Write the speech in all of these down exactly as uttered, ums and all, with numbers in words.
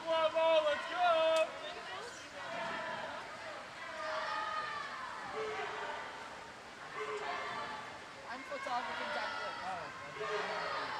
one more, let's go! I'm photography Jacqueline.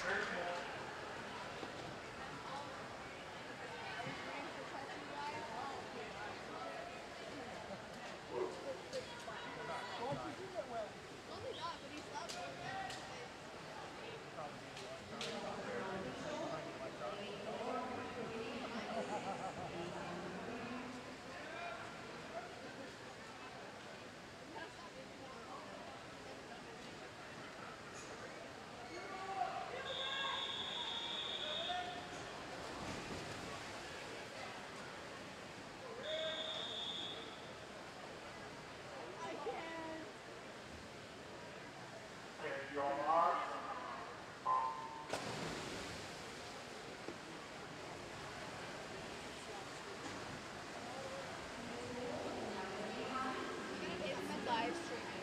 Live streaming.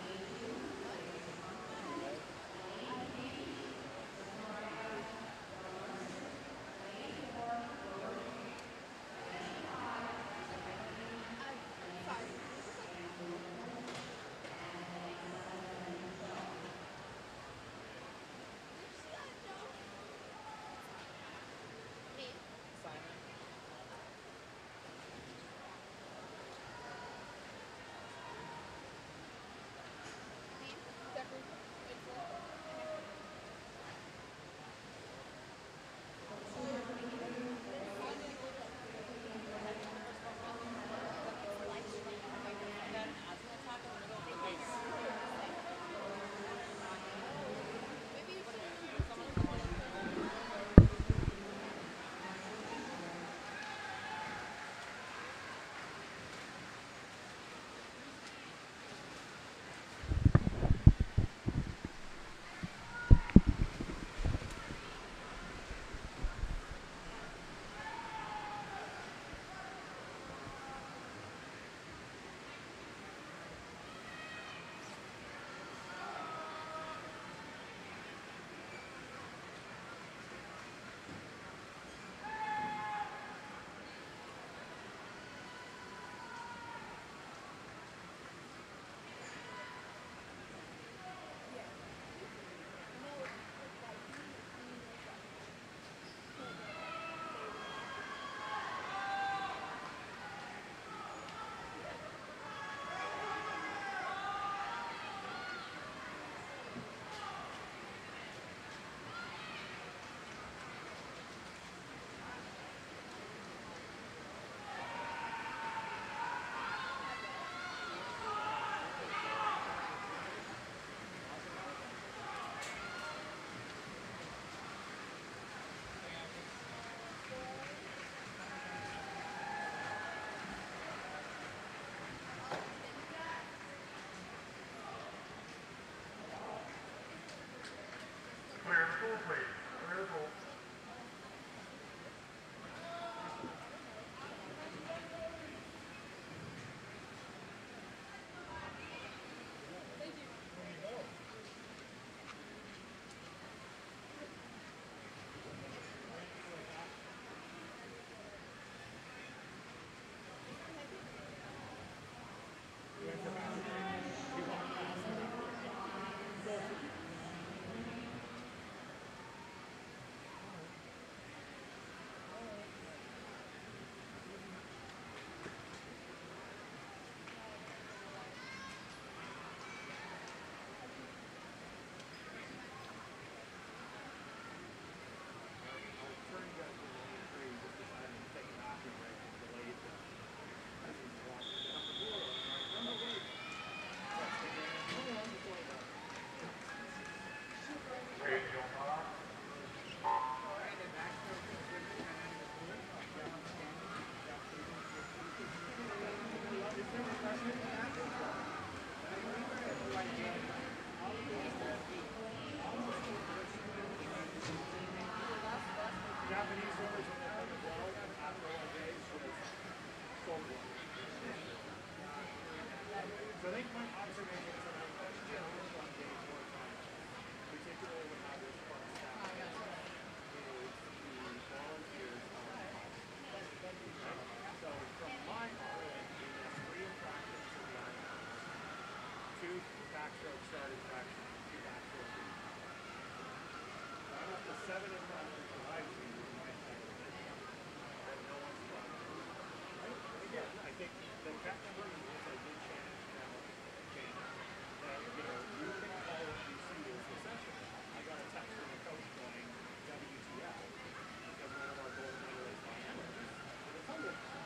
seven impressions that I've seen in my entire business that no one's done. Right? And again, I think the catch twenty-two is I did Shannon's channel, Shannon, that, you know, you can call what you see as recession. I got a text from a coach going, W T F, because one of our gold medalist dynamics did a tumble pump.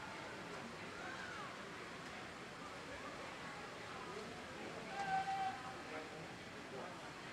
Right? What?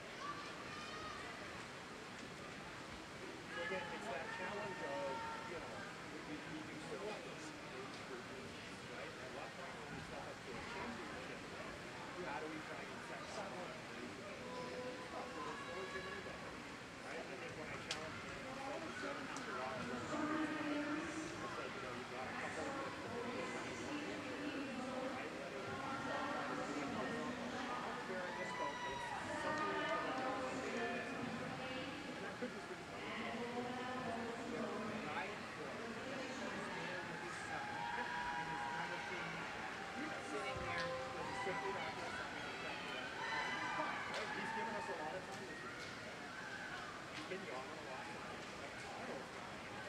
So again, it's that challenge of, you know, we, we, we do simple things for units, right? At what point when we step up to a championship, how do we try and set someone up for the slowest you're going to go, right? I think when I challenged him, he said he doesn't have to watch the records tonight. I said, you know, you've got a couple of minutes before you kind of work your chair, right? Whether you try to do it here. I don't care in this boat, but it's something to the left of the side. And that could just be funny to us, but you know, the guy in front is in his seventh and is finishing sitting there because he's simply not going to sign a contract the rest of the time. Right? He's given us a lot of time this year. He's been yawning a lot tonight. That tile's not hanging.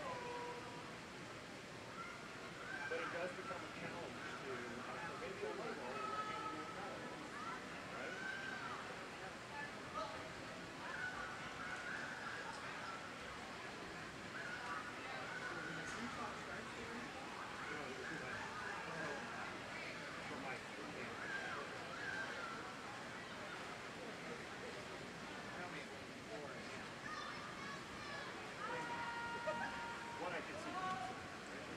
But it does become a challenge to have to maybe a low roll and we're handing you a medal. Right? You know, it was too much. For my three games. One I could see pizza, right?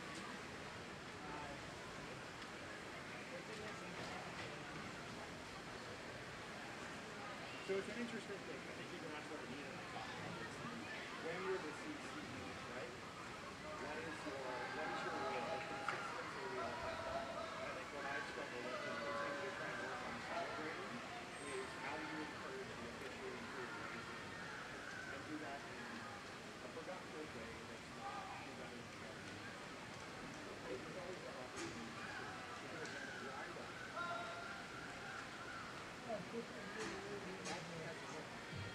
So it's an interesting thing. I think even that's what Anita and I talked about is when you're the C C E, right? What is your what is your role? It's been six things that we all have. And I think what I've struggled with and continue to try and work on calibrating is how do you encourage the officiating crew to raise their hand and do that in a productive way that's not presenting judgment. Right? There's always that opportunity to, to do it when you're eye level. That's, that's important.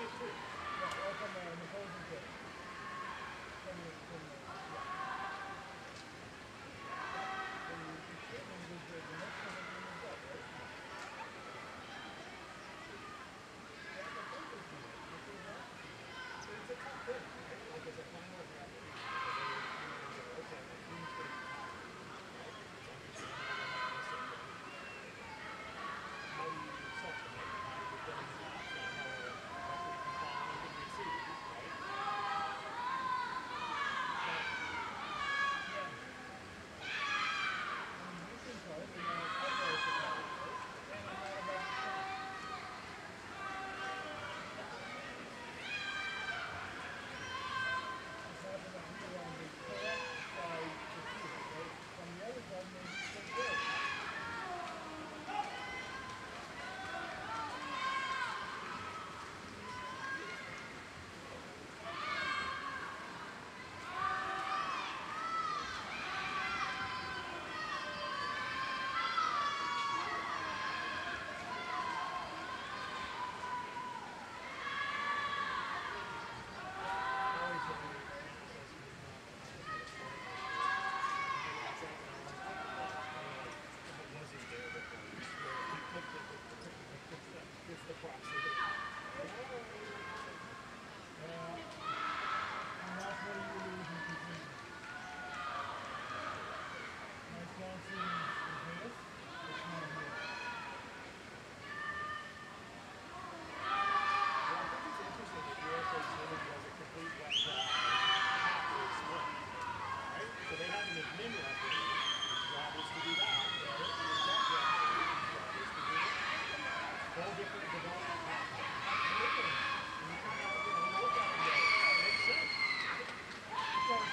it too. Yeah, or from uh, an opposing player. From the, from the, yeah. So you, you should, and the, the, the next one that you moved up, right? Yeah, the first is you. The first round is you. But it's a tough thing, right? Like as a finals referee, because they, you know, you go, okay, well, who's going to be tired, right? It's understandable they're not going to sit for eight hours, right? How do you supplement, right? With getting stops, like how a referee can call anything they see, right? But Yeah. I mean, you can call it, but now I call it the call, right? And I'm not about to change. Just happen to be on the correct side to see it, right? From the other side, maybe it's just good. always the way Frank says he was not honest with a sport like this. And they watch that and they're like, and they're like, "Yeah, but was he there before you swear he clicked it before?" Like it's the it's the crux of it. Like, oh, Uh, and that's where you lose in conclusion. My stance is, is this. It's not here. well, I think it's interesting that U S A Swimming does a complete wet shot, like halfway swim, right? So they have an admin referee whose job is to do that, right? And a jet referee whose job is to do this. Whole different development pathway. Absolutely. And you kind of, you know, you look at it and go, oh, it makes sense. Because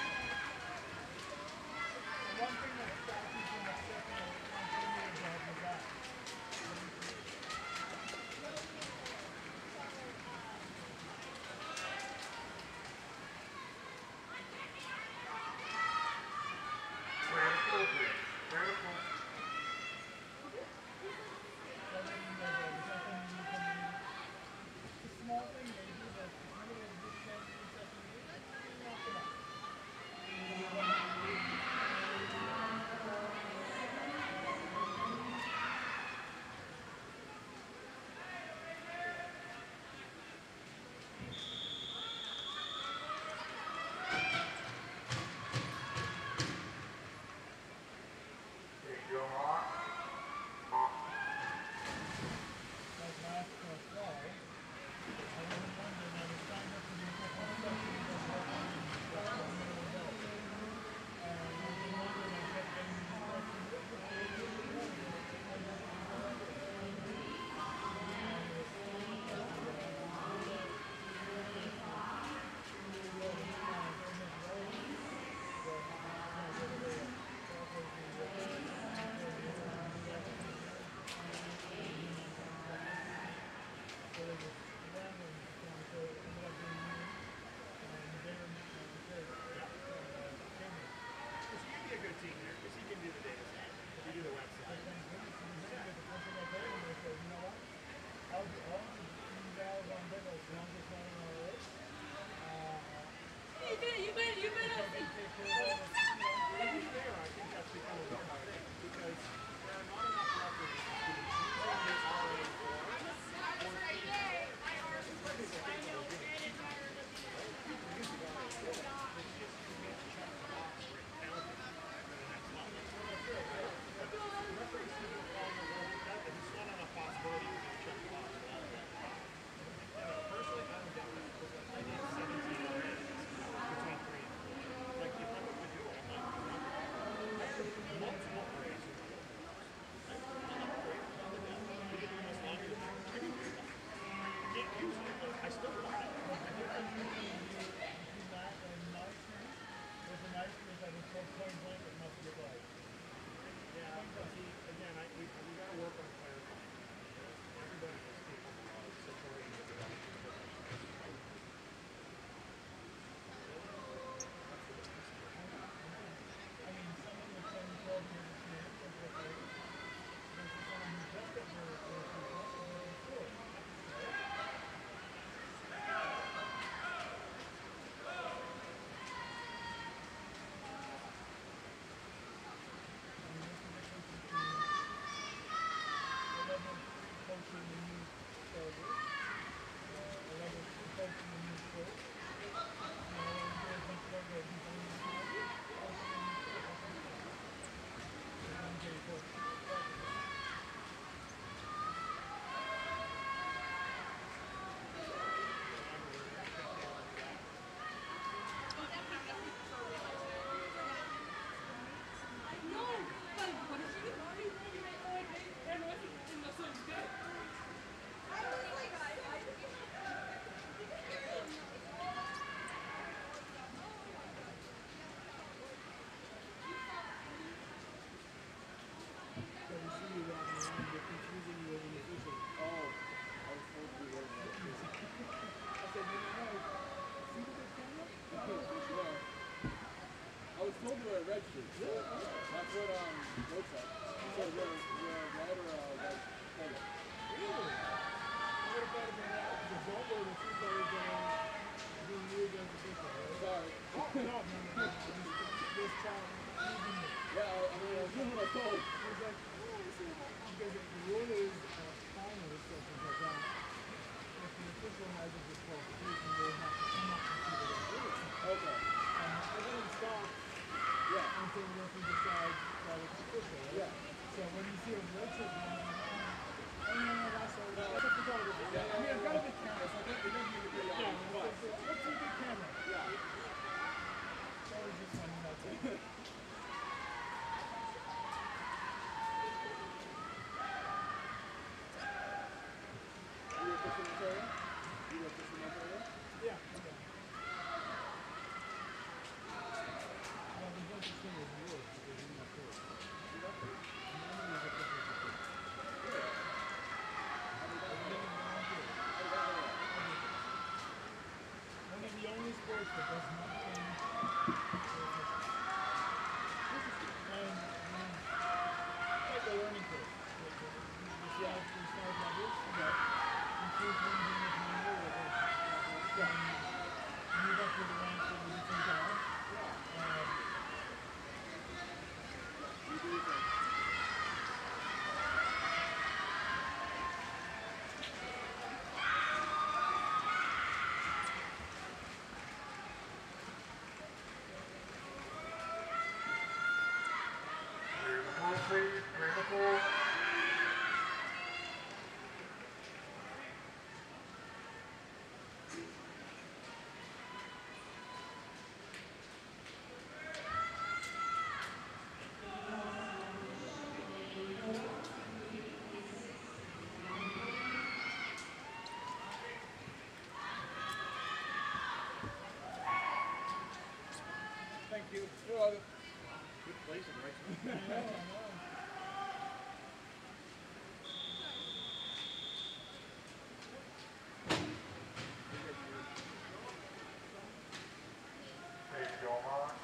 the one thing that stops you from accepting a continuity job is that. Appropriate. Vertical. Doesn't mean that there's something you can do. It's a small thing maybe, but if somebody has a good chance in the second year, knock it out. Like last uh, fall, I was in London, I was signed up to do a couple of sessions of working in the middle of adults. And I was in London, I kept getting these questions, what's the stage of the water? I never can go under it. And it's still at the, uh, Bermuda University, well, the, uh, very much relevant. The, it's not the other way up. So that was the, uh, Bermuda So there was rambling down, so it ended up being me and Darren uh, McCary Yeah. from uh, Cambridge. Because he can be a good team there, because he can do the data side. You do the So website. thank goodness he was in with the company I told him, they said, you know what? I'll do all the these hours on deck as long as it's not an R A. Uh, You better, you better, you if I better. can take care of all the, you know, To be fair, I think that's become a big thing, because there are not enough referees who are using the R A form for feedback. Some people think, well, we're going to keep it, right? People use the R A form. It's just you get to check the box for it counting for the next level. well, that's it, right? But referees seem to fall in the world with that, that it's not enough possibility to just check the box for all of it. You know, personally, I don't get that, because I did seventeen R As between three and four. Like, if I'm going to do it, I'm not going to do it. I have multiple R As in my workforce. Right? I'm not great on the depth. I've been doing this longer than that. I can do that. I can't use it, but I still want it. But the difference between you, between that and my experience was in my experience I was told point blank it must be applied. Yeah, but see, again, I, we, we got to work on clarifying that, because everybody is capable of supporting the development of professionals, right? That's the business. I know, I know. I mean, someone with ten, twelve years experience as a referee versus someone who just got their, their first one is a different story, right? Street. So that's what um looks like. So we're we're red or uh, like polo. Really? I would have thought about that because Volvo was two colors going being used as a picture, right? Sorry. Oh, no, no, no, no. This, this child using it. Yeah, I, I mean I was using my phone. He was like, oh, I see how because the rule is uh, final stuff like that. If the official has a disqualification, they have to come up and see the resolution. Okay. And everything stops Yeah. until the referee decides that it's official, right? Yeah. So when you see a red shirt going on, oh, no, no, that's all right. That's a photographer. Yeah, I mean I've got a big camera, so I think it doesn't need to be Yeah, on, but let's, let's, let's see the camera. yeah. That was just funny, that's it. You were fishing this area? You were fishing this area? Yeah, okay. Well, there's no such thing as yours because you're not first. You got fish? None of these are fifty fifty. One of the only sports that does not change and, and it's like a learning curve. You start, you start like this, you choose one thing that's manual or and move up to the ranks of the different car. Um, You do your thing. Please, bring the pool. Thank you. You're welcome. Good place and right I know, I know. Take your mark.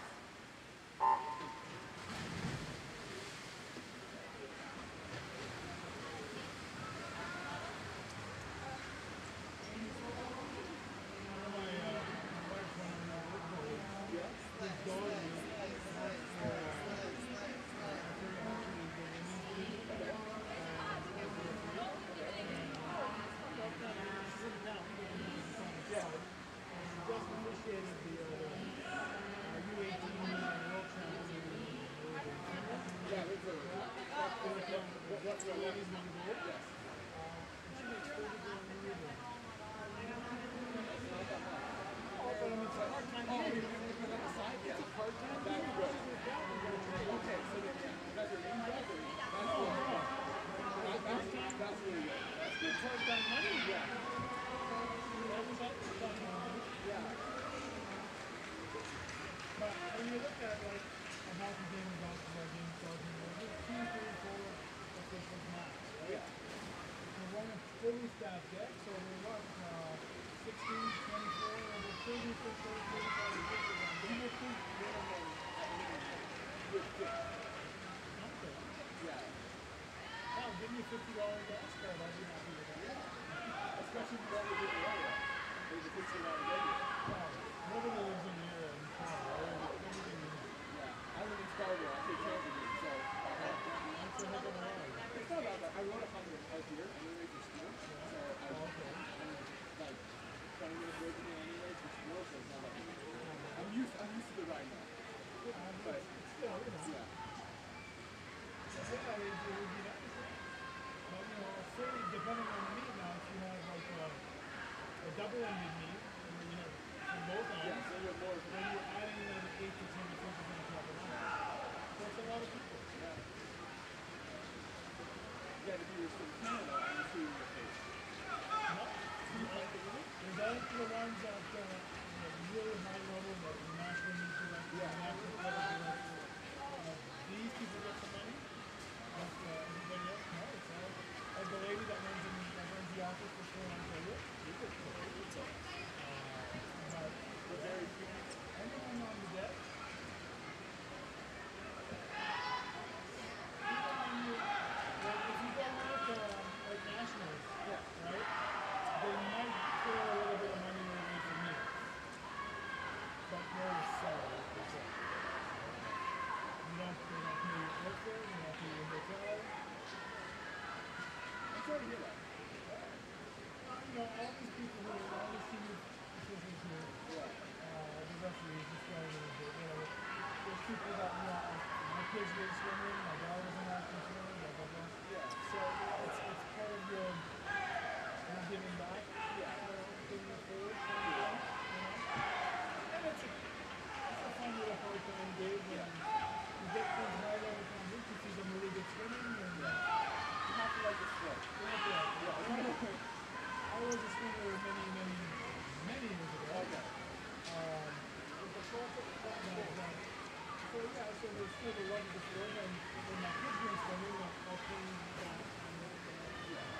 But when you look at like a hockey game or basketball game starting, there's two, three, four officials max, right? We're running fully staffed deck, so we're what, uh, sixteen, twenty-four, over thirty, thirty, thirty-five officials on deck. You think minimum at minimum with fifty. Okay. Yeah. Wow, give me a fifty dollar gas card, I'd be happy with that. Especially if you don't live in the area. There's a fifteen dollar radius. Wow, nobody lives in here in town, right? Everything is, Yeah. I live in Scarborough. I take transit, so I have to. that's a heck of a ride. It's not that bad. I rode a hundred out here anyway for school. So I Oh, okay. I'm like twenty minutes away from me anyway for school, so it's not that big. I'm used I'm used to the ride now. Um, But still, you know. yeah. Yeah, it, it would be nice. But, you know, certainly depending on the meat now, if you have like a, a double-ended meat, and then you have from both ends, Yeah, so you're more then you're adding another eight to ten officials on top of that. That's a lot of people. yeah. Yeah, if you were from Canada, I'm assuming you're paid. No? There's only the ones that uh, you know, really high level, that the national news director, the national weather director. Uh, these people get some money. But uh, everybody else, no. It's all like the lady that runs in that runs the office for Sloan Ontario. She gets paid. Uh, but But very few. anyone on the deck, Sorry to hear that. Uh, you know, all these people who are all these senior officials here, Yeah. uh, the referees, the starters, or whatever, there's people that, you know, like, my kids were swimming, my daughter was an active swimmer, blah, blah, blah. Yeah. So, you know, it's, it's part of your, your giving back, Yeah. you know, giving it forward kind of thing, you know. And it's a, it's a fun little part to engage when Yeah. you get things right every time you can see some really good swimming and Yeah. You have to like the sport. you have to, Yeah. I was a swimmer many, many, many years ago. Okay. Um, It's a sport. It's a fun but, sport. uh, so yeah, so there's still the love of the sport, and when my kids were swimming, I, I came back and uh, Yeah.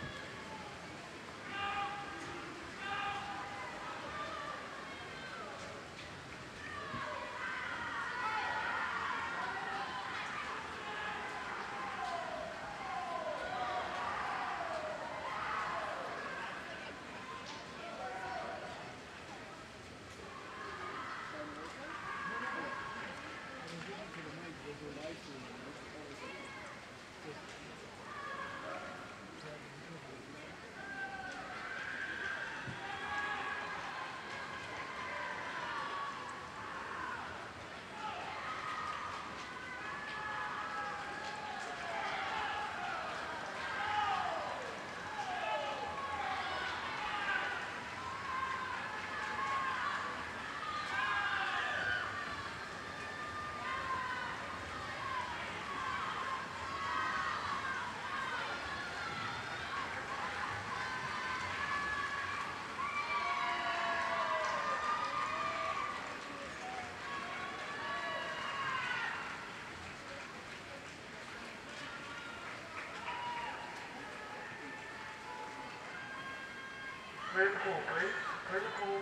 Clear the pool, please. Clear the pool.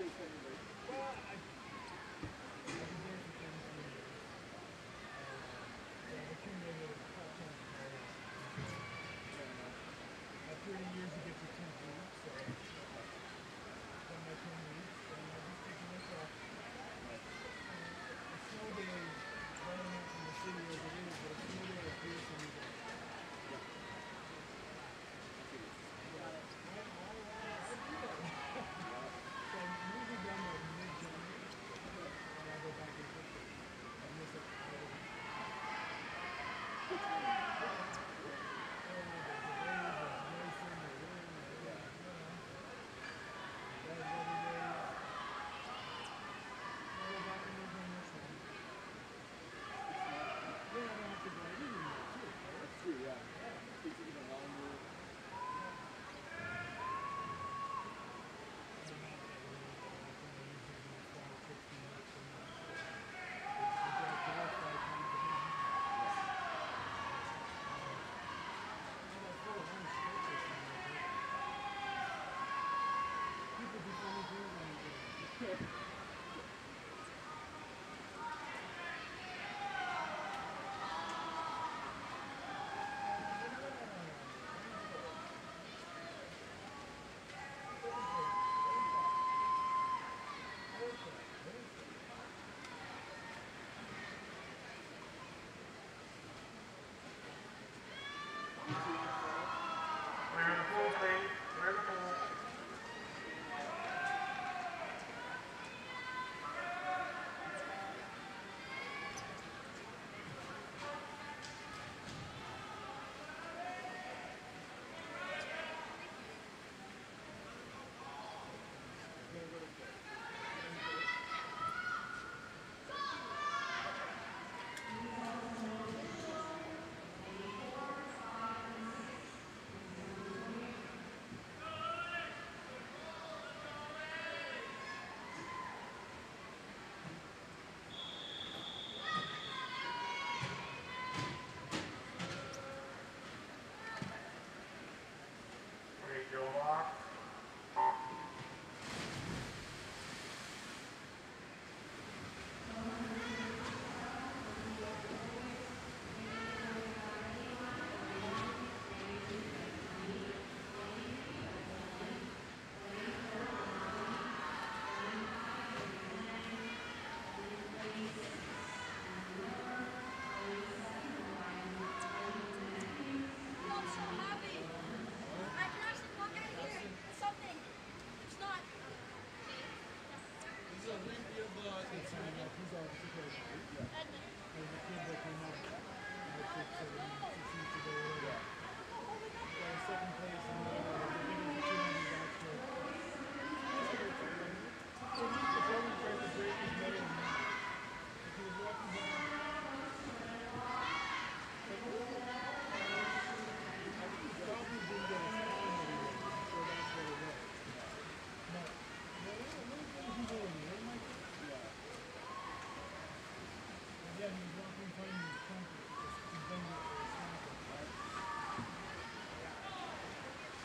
race anybody. Well, I, I've been doing it for thirty-three years. Uh, so I've accumulated a crap ton of experience. Fair enough. At thirty years, you get your tenth week, so done my ten weeks, and I'm just taking this off. Nice. A snow day, right enough in the city as it is, but a snow day at Pearson is a Yeah. I see what you're saying. yeah, I, I, I, I do that. Yeah. So I'm usually done by mid-January, and I go back in February. I miss it. I go back. Good timing. Oh, there's a wave, there's racing, there's wind, there's, Yeah. you know, bad weather days. I go back and work on this one. It's smart. Then I don't have to drive anymore, too, right? That's true, yeah. Yeah. Takes it even longer. Clear the pool, please. Clear the pool. Radio lock. I'm so happy. I can actually walk out of here. Something. It's not. He's a review of uh, it's signing up. He's all particular. Edmund. There's a kid that came up like six, seven, six weeks ago. or whatever. He got second place in the uh, the big opportunity back to. So he performance right the break is better than mine. If he was walking down. I think he probably didn't get his time that he was, so that's what it was. But, well, what what is it he's doing? Right, Mike? Yeah. Yeah, he was walking in front of me with trumpet. He just he banged it with his trumpet.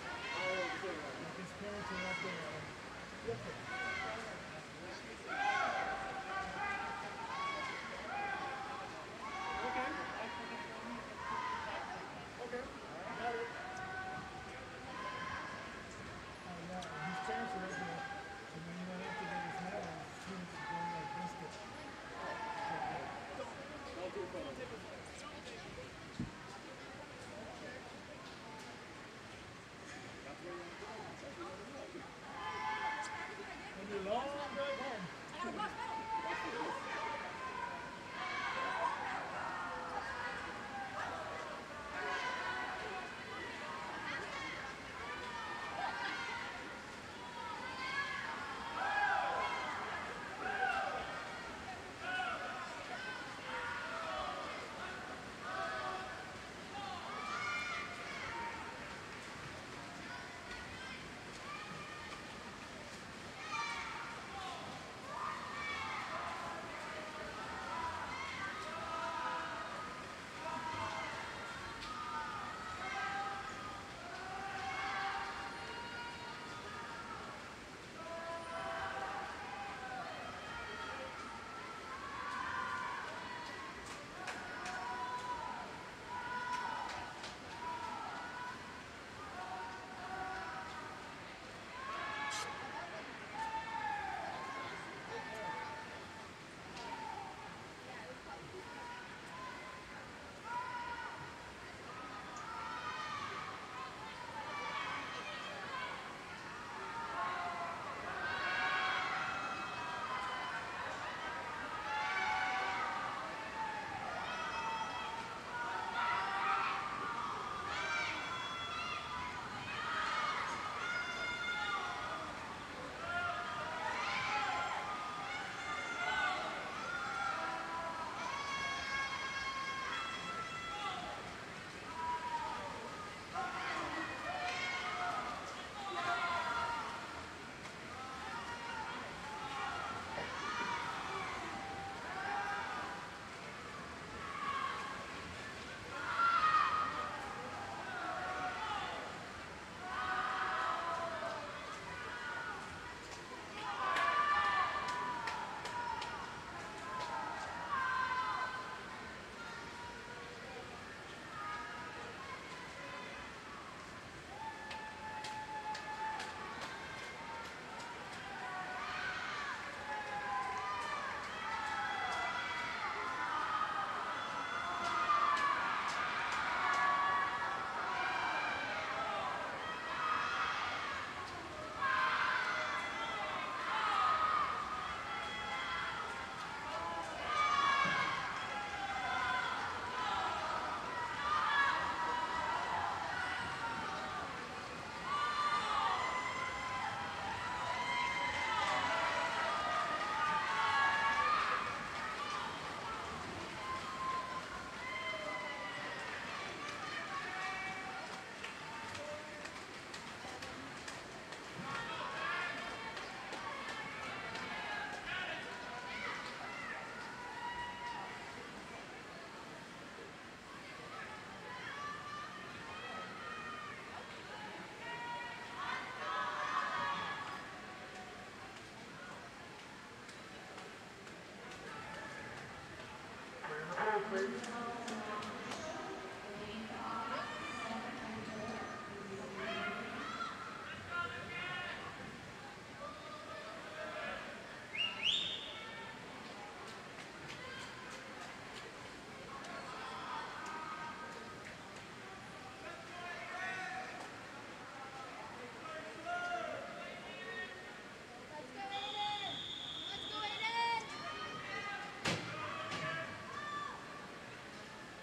please. Let's go, Aiden! Let's go, Aiden!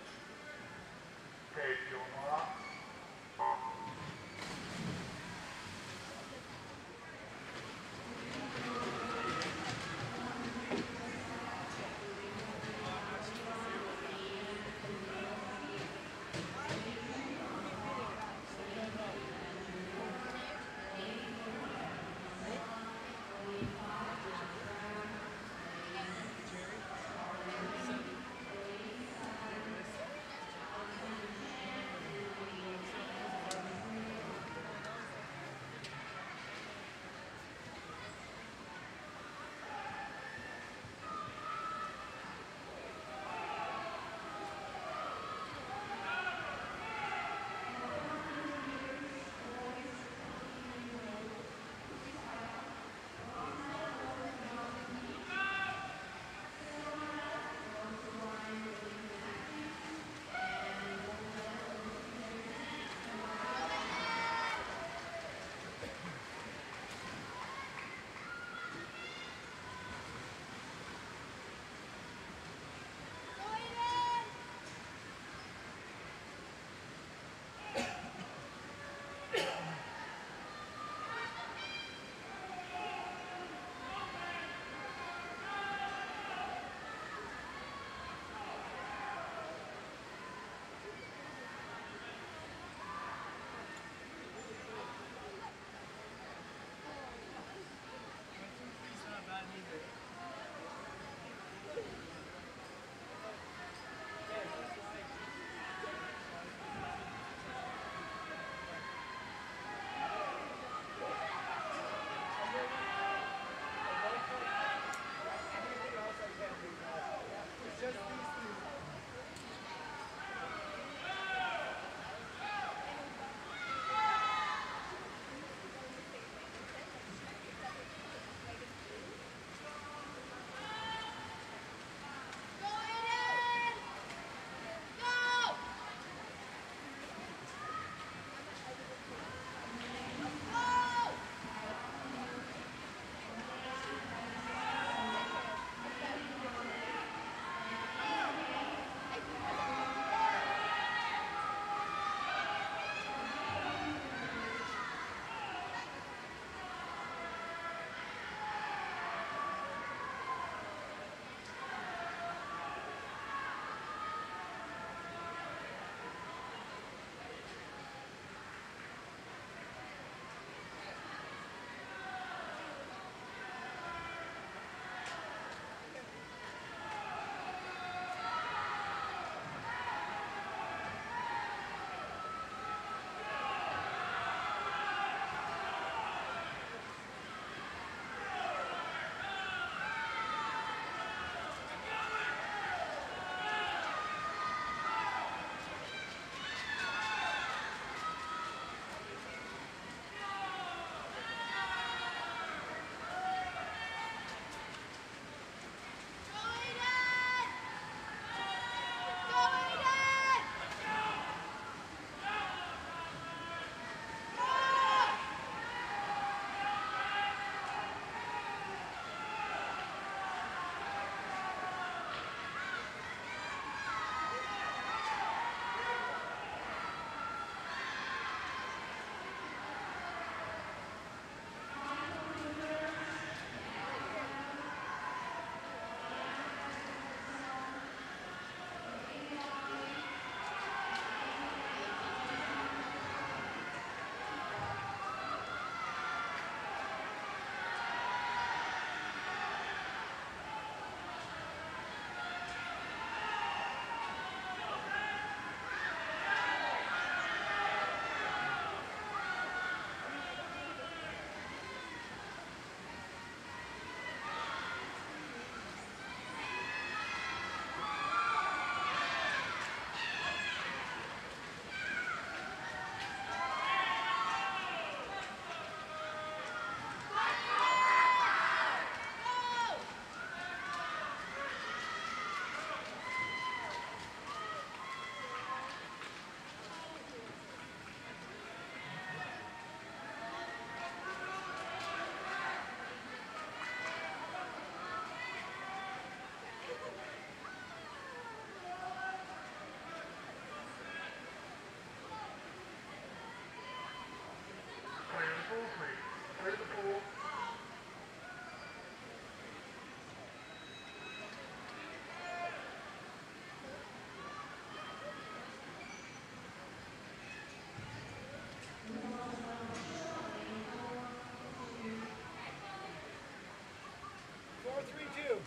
Four, three, two.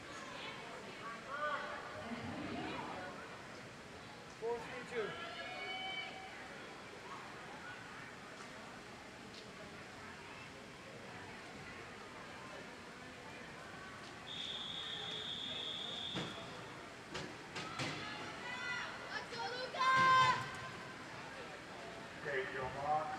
Four, three, two. Let's go, Luca! Take your mark.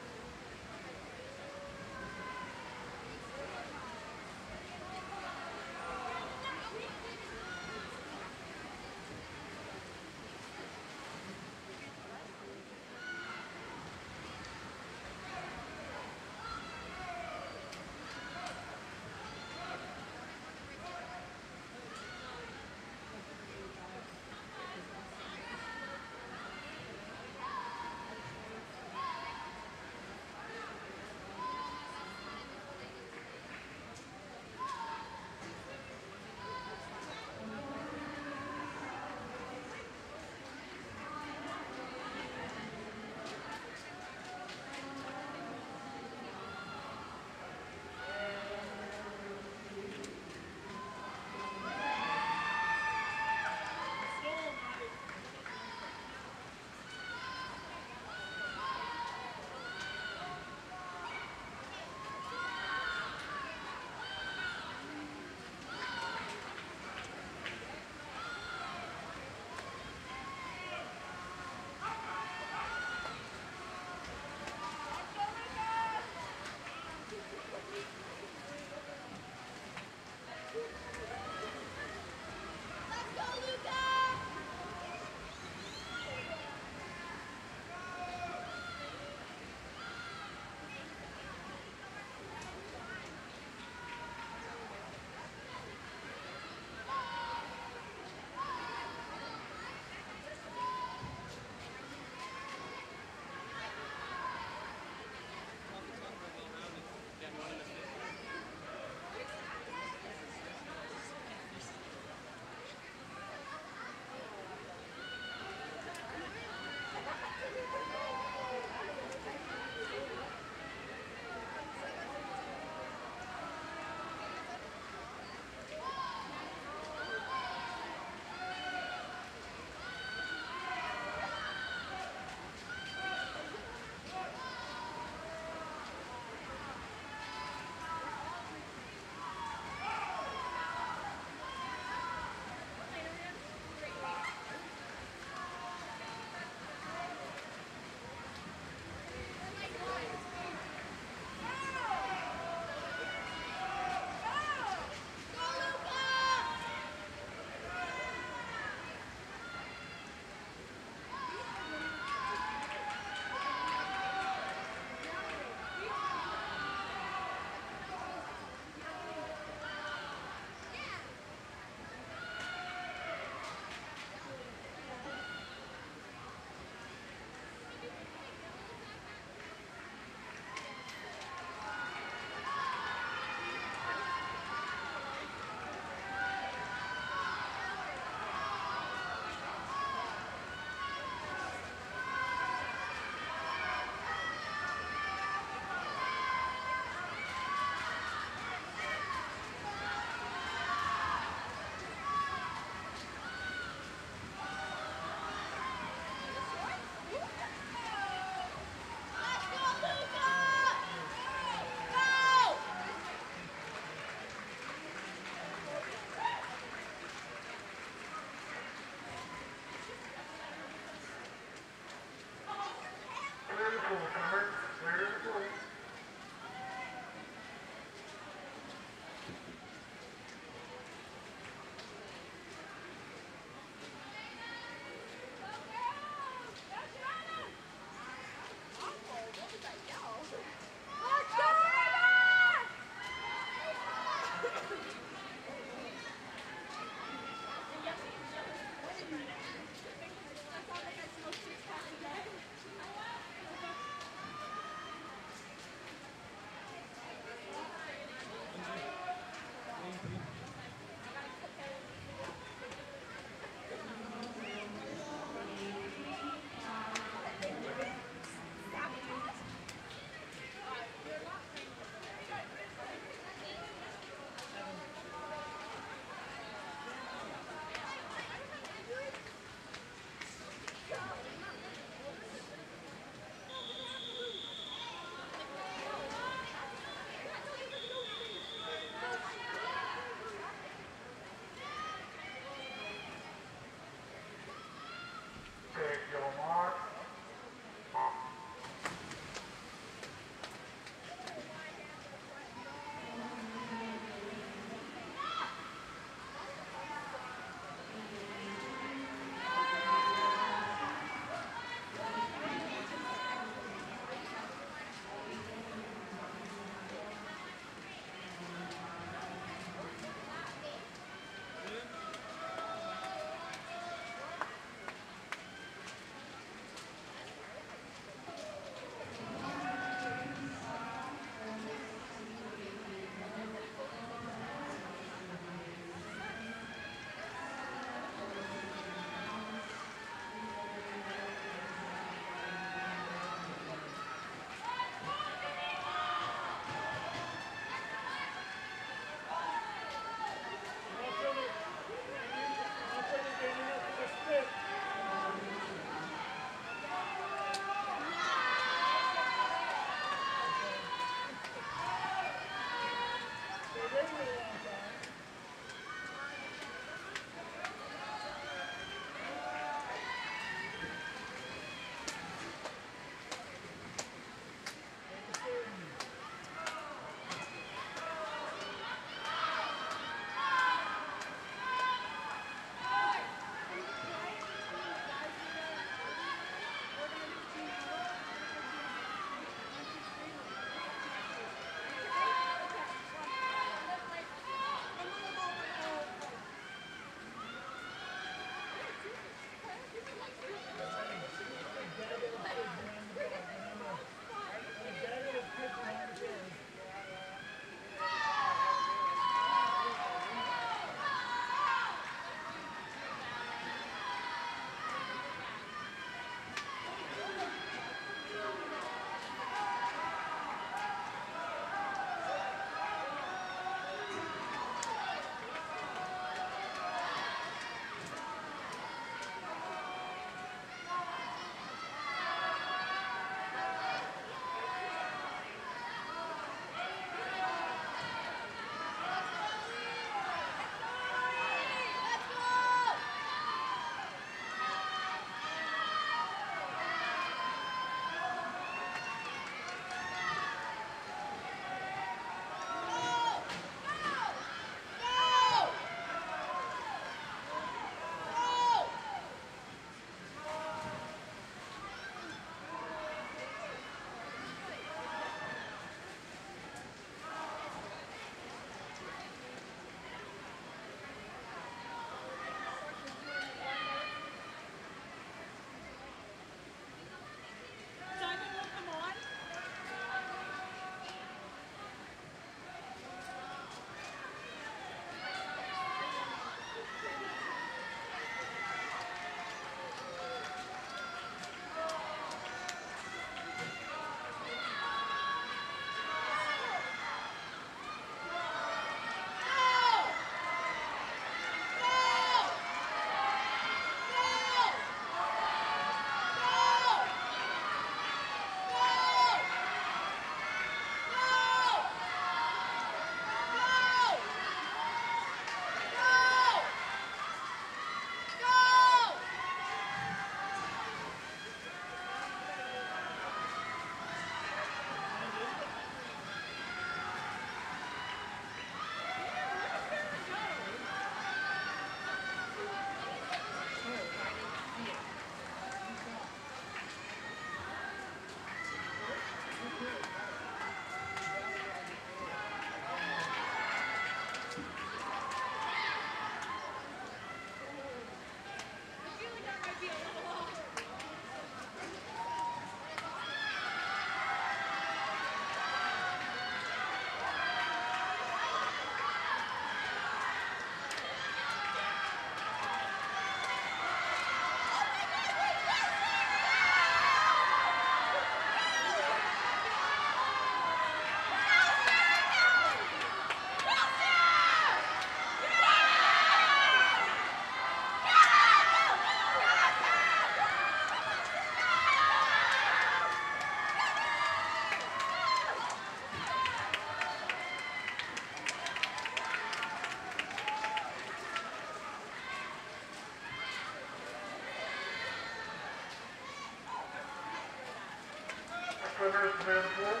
clear the pool.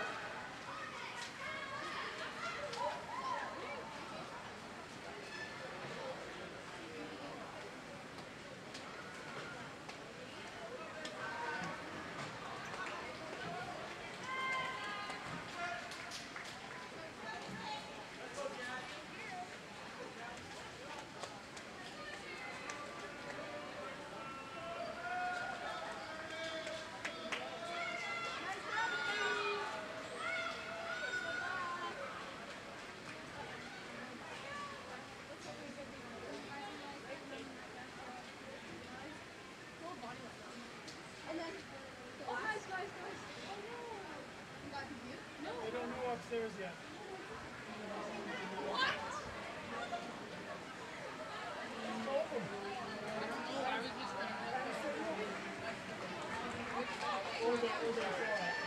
And then, oh, guys, guys, guys. Oh, no. You got confused? No. They don't know upstairs yet. What? Told them. Or they, or they saw it.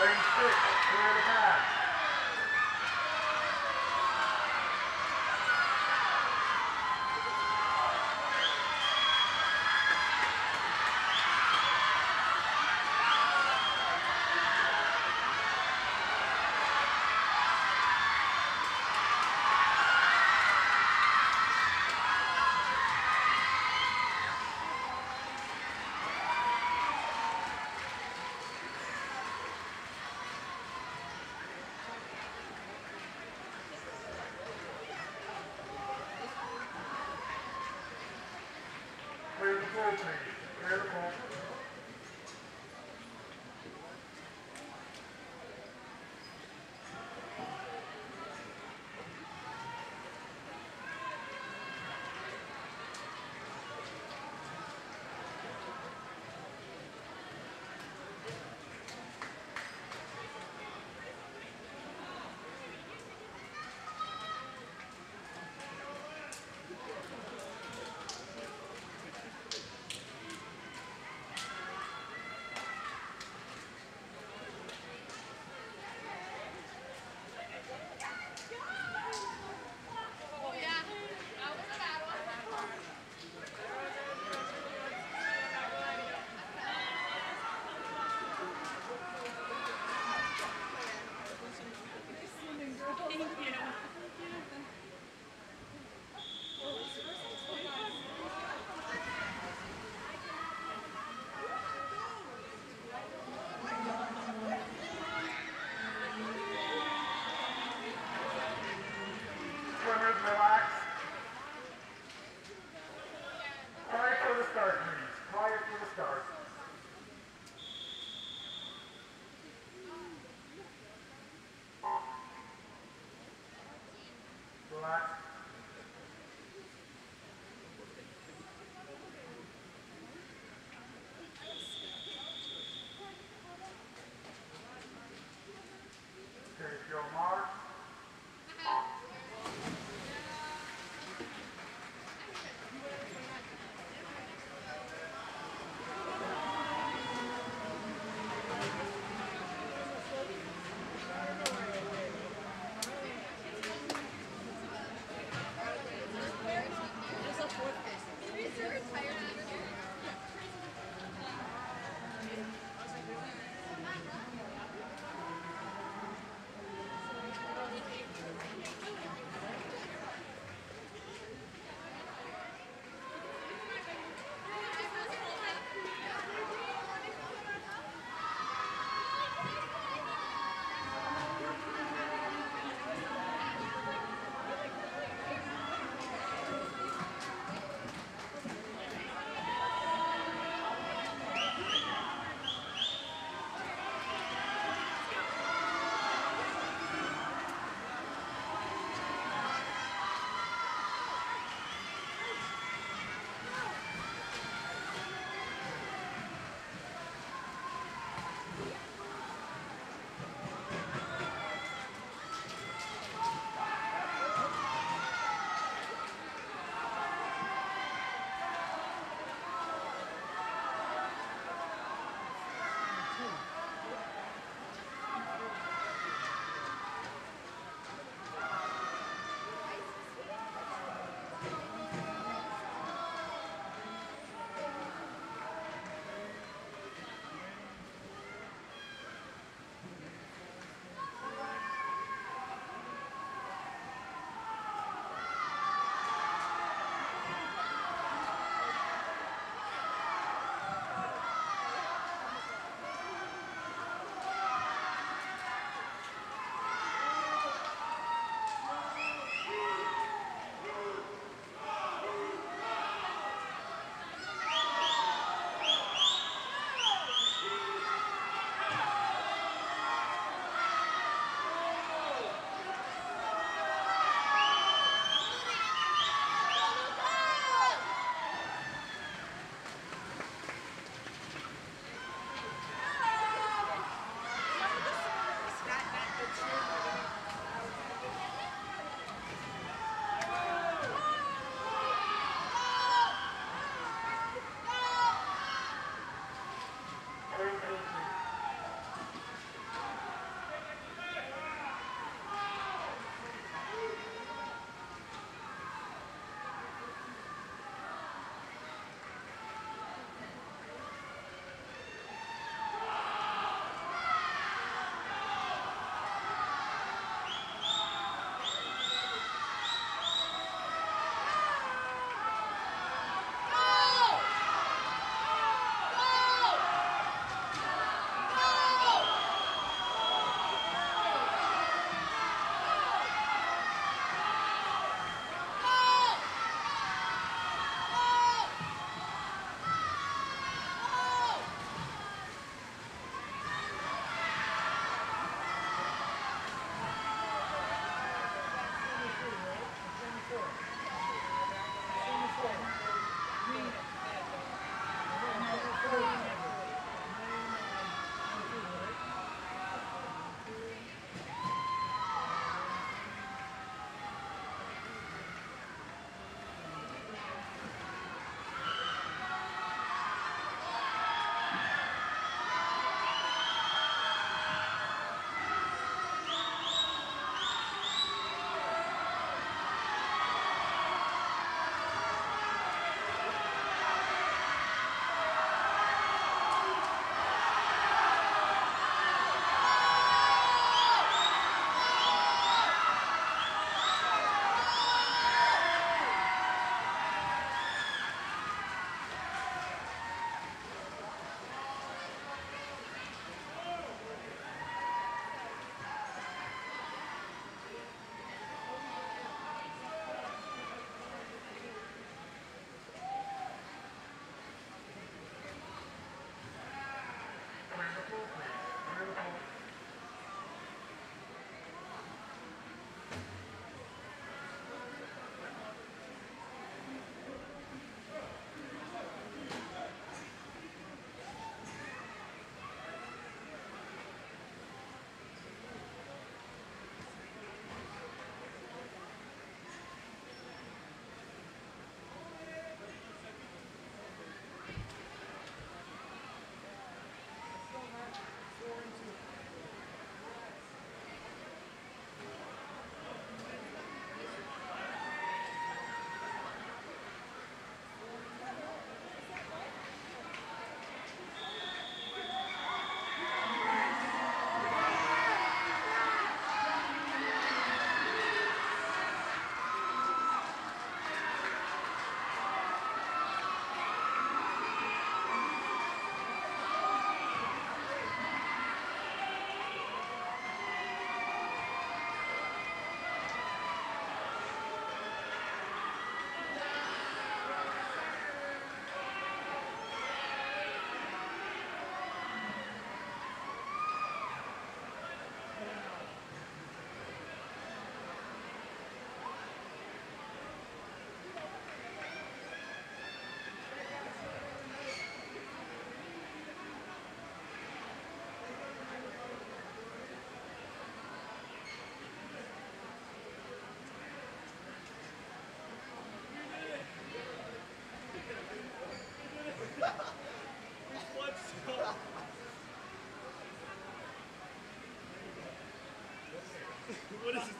Lane six, clear the path. Clear the pool, please. Clear the pool. Swimmers, relax. Quiet for the start, please. Quiet for the start. Relax. Take your mark.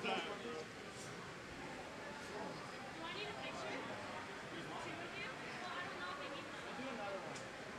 I need a picture? Two of you? Well, I don't know if I need one. I'll do another one.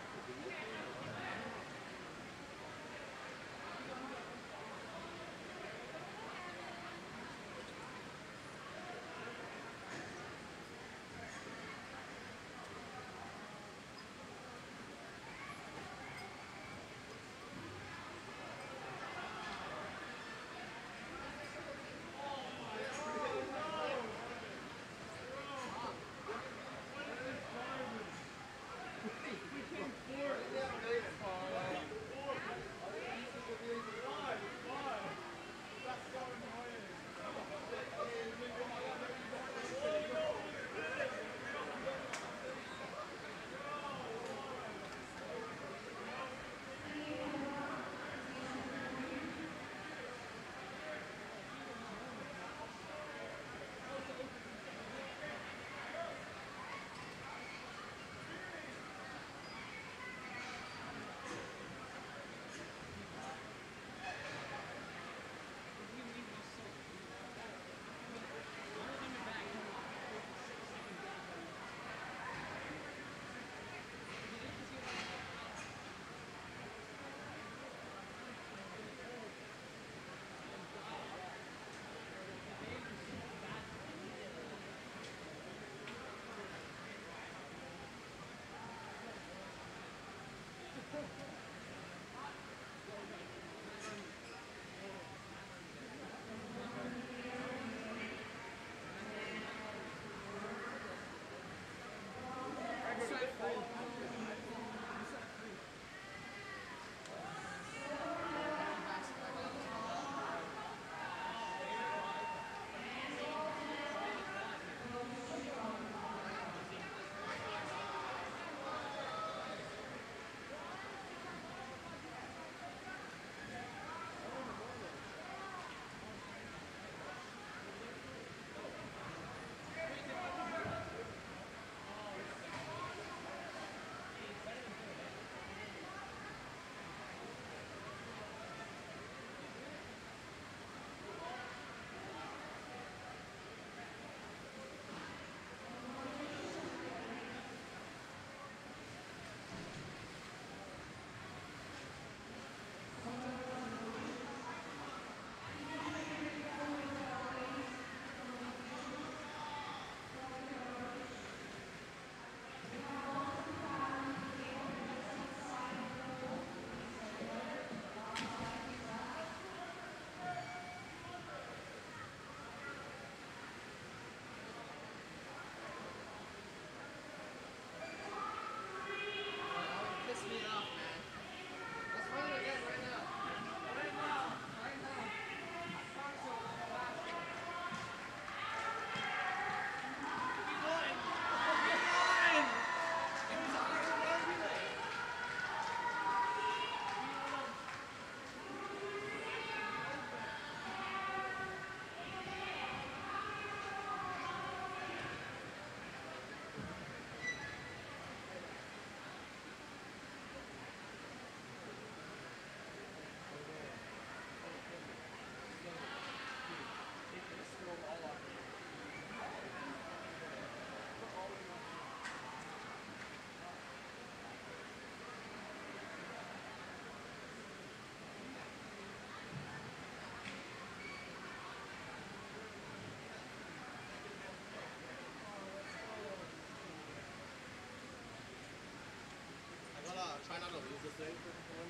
try not to lose this thing for one.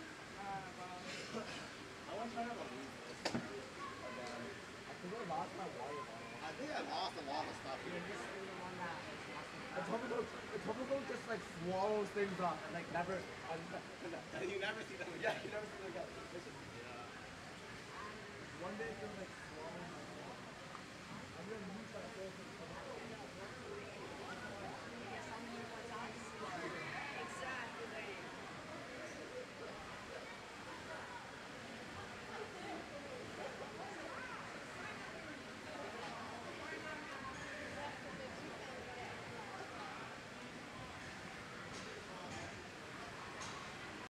I want to try not to lose this. Again. I think I lost my water bottle. I think I lost a lot of stuff here. The Topical, the Topical just like swallows things up and like never. I'm, You never see them again. yeah, you never see them again. It's just, Yeah. one day it's gonna like